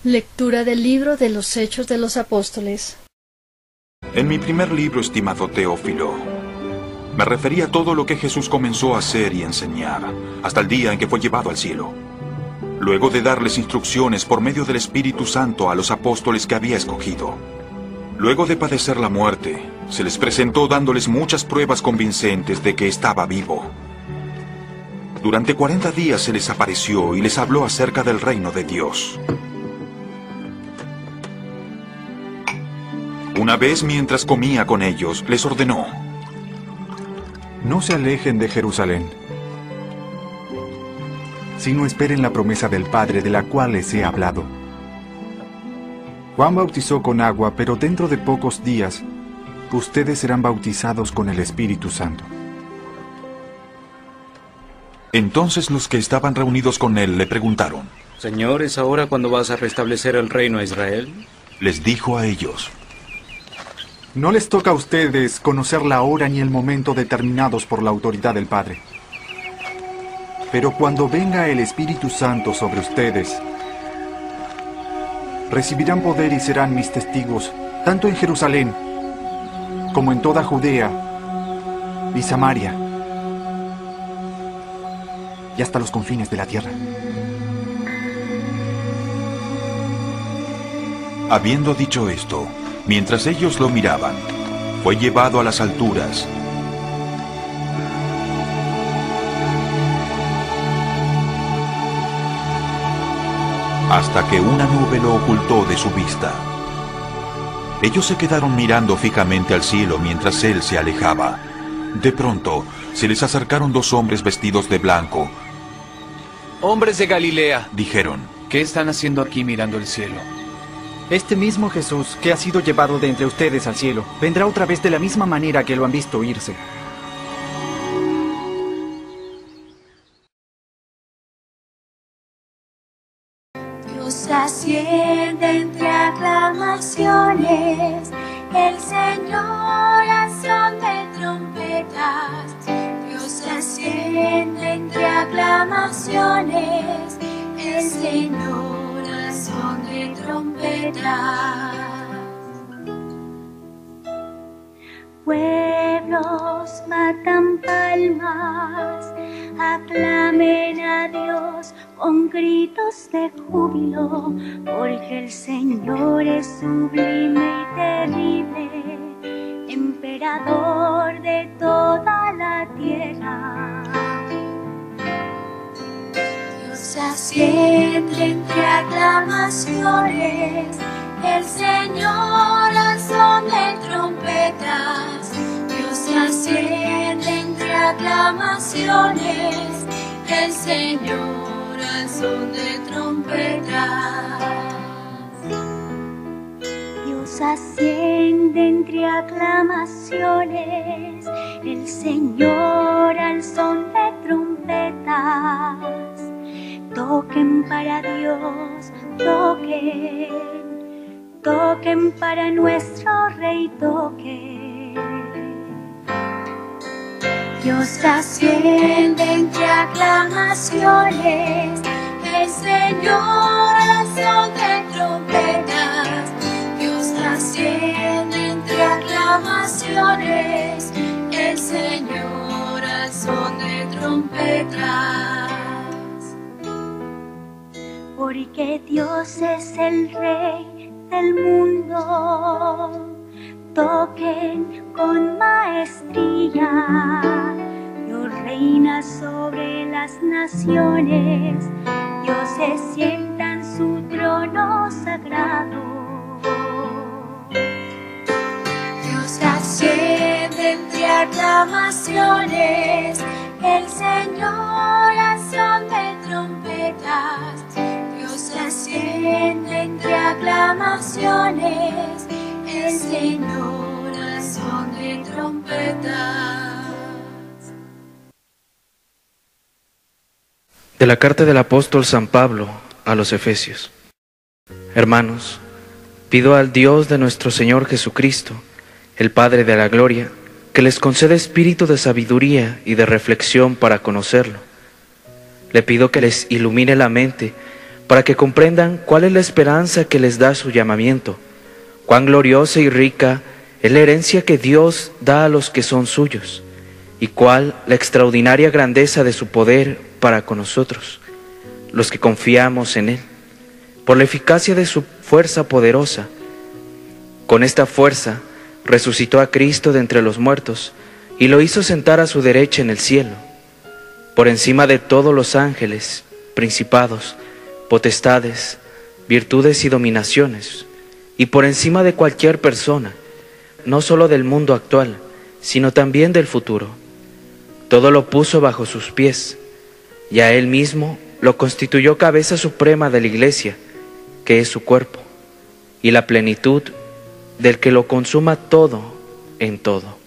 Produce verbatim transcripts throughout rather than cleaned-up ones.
Lectura del libro de los Hechos de los Apóstoles. En mi primer libro, estimado Teófilo, me referí a todo lo que Jesús comenzó a hacer y enseñar, hasta el día en que fue llevado al cielo. Luego de darles instrucciones por medio del Espíritu Santo a los apóstoles que había escogido. Luego de padecer la muerte, se les presentó dándoles muchas pruebas convincentes de que estaba vivo. Durante cuarenta días se les apareció y les habló acerca del reino de Dios. Una vez mientras comía con ellos, les ordenó: no se alejen de Jerusalén, sino esperen la promesa del Padre de la cual les he hablado. Juan bautizó con agua, pero dentro de pocos días, ustedes serán bautizados con el Espíritu Santo. Entonces los que estaban reunidos con él le preguntaron: Señor, ¿es ahora cuando vas a restablecer el reino a Israel? Les dijo a ellos: no les toca a ustedes conocer la hora ni el momento determinados por la autoridad del Padre. Pero cuando venga el Espíritu Santo sobre ustedes, recibirán poder y serán mis testigos, tanto en Jerusalén, como en toda Judea y Samaria, y hasta los confines de la tierra. Habiendo dicho esto, mientras ellos lo miraban, fue llevado a las alturas. Hasta que una nube lo ocultó de su vista. Ellos se quedaron mirando fijamente al cielo mientras él se alejaba. De pronto, se les acercaron dos hombres vestidos de blanco. Hombres de Galilea, dijeron, ¿qué están haciendo aquí mirando el cielo? Este mismo Jesús, que ha sido llevado de entre ustedes al cielo, vendrá otra vez de la misma manera que lo han visto irse. Dios asciende entre aclamaciones, el Señor a son de trompetas. Dios asciende entre aclamaciones, el Señor son de trompetas. Pueblos matan palmas, aclamen a Dios con gritos de júbilo, porque el Señor es sublime y terrible, emperador de toda la tierra. Se asciende entre aclamaciones, el Señor al son de trompetas. Dios se asciende entre aclamaciones, el Señor al son de trompetas. Dios asciende entre aclamaciones, el Señor al son de trompetas. Toquen para Dios, toquen, toquen para nuestro Rey, toquen. Dios asciende entre aclamaciones, el Señor al son de trompetas. Dios asciende entre aclamaciones, el Señor al son de trompetas. Porque Dios es el Rey del mundo, toquen con maestría. Dios reina sobre las naciones, Dios se sienta en su trono sagrado. Dios asciende entre aclamaciones, el Señor a son de trompetas. Se asciende entre aclamaciones, el Señor a son de trompetas. De la carta del apóstol San Pablo a los Efesios. Hermanos, pido al Dios de nuestro Señor Jesucristo, el Padre de la gloria, que les conceda espíritu de sabiduría y de reflexión para conocerlo. Le pido que les ilumine la mente, para que comprendan cuál es la esperanza que les da su llamamiento, cuán gloriosa y rica es la herencia que Dios da a los que son suyos, y cuál la extraordinaria grandeza de su poder para con nosotros, los que confiamos en Él, por la eficacia de su fuerza poderosa. Con esta fuerza resucitó a Cristo de entre los muertos y lo hizo sentar a su derecha en el cielo, por encima de todos los ángeles, principados, potestades, virtudes y dominaciones, y por encima de cualquier persona, no solo del mundo actual, sino también del futuro. Todo lo puso bajo sus pies, y a Él mismo lo constituyó cabeza suprema de la Iglesia, que es su cuerpo, y la plenitud del que lo consuma todo en todo.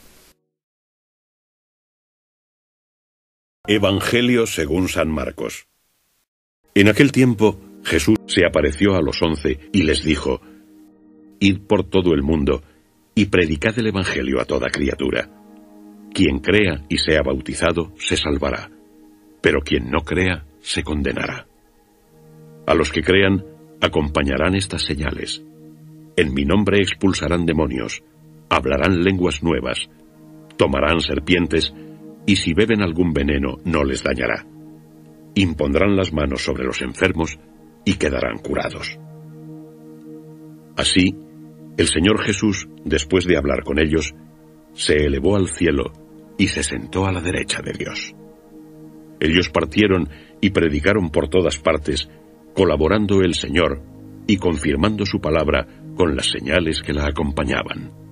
Evangelio según San Marcos. En aquel tiempo Jesús se apareció a los once y les dijo: Id por todo el mundo y predicad el Evangelio a toda criatura. Quien crea y sea bautizado se salvará, pero quien no crea se condenará. A los que crean acompañarán estas señales. En mi nombre expulsarán demonios, hablarán lenguas nuevas, tomarán serpientes, y si beben algún veneno no les dañará. Impondrán las manos sobre los enfermos y quedarán curados. Así, el Señor Jesús, después de hablar con ellos, se elevó al cielo y se sentó a la derecha de Dios. Ellos partieron y predicaron por todas partes, colaborando el Señor y confirmando su palabra con las señales que la acompañaban.